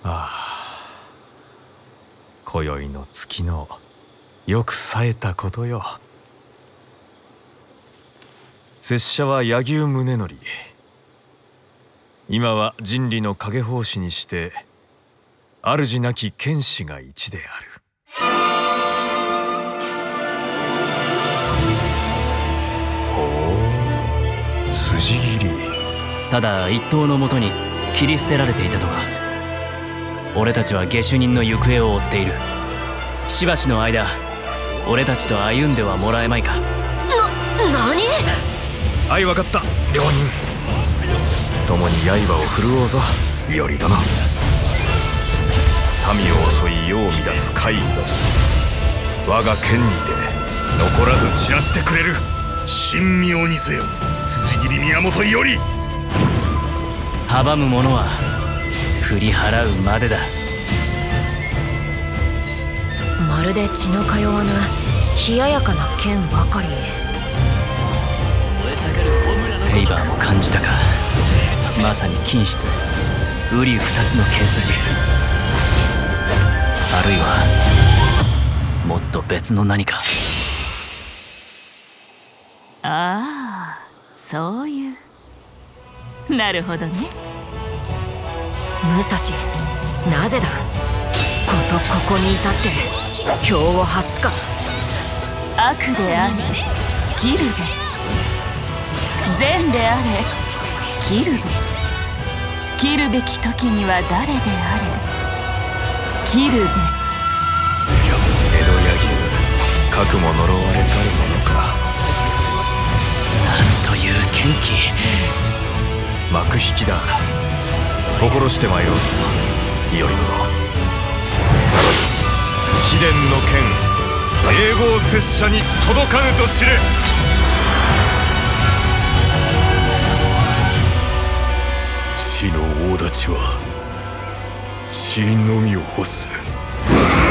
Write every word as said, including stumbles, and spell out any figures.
ああ、今宵の月のよく冴えたことよ。拙者は柳生宗則。今は人理の影法師にして主なき剣士が一である。ほう、筋切り。 ただ一刀のもとに切り捨てられていたとか。俺たちは下手人の行方を追っている。しばしの間俺たちと歩んではもらえまいか。 な、何？ はい、分かった。両人共に刃を振るおうぞ、頼殿。民を襲い世を乱す怪異、我が剣にて残らず散らしてくれる。 神妙にせよ、辻斬り宮本伊織。 阻む者は振り払うまでだ。 まるで血の通わぬ冷ややかな剣ばかり。 セイバーも感じたか。まさに金質瓜二つの剣筋、あるいはもっと別の何か。 ああ、そういう。なるほどね。 武蔵、なぜだ。ことここに至って凶を発すか。 悪であれ切るべし、善であれ切るべし。切るべき時には誰であれ切るべし。 江戸柳生、かくも呪われたるものか。 なんという剣気。 幕引きだ。心して参ろう、伊織殿。貴殿の剣、永劫拙者に届かぬと知れ。死の大太刀は血のみを欲す。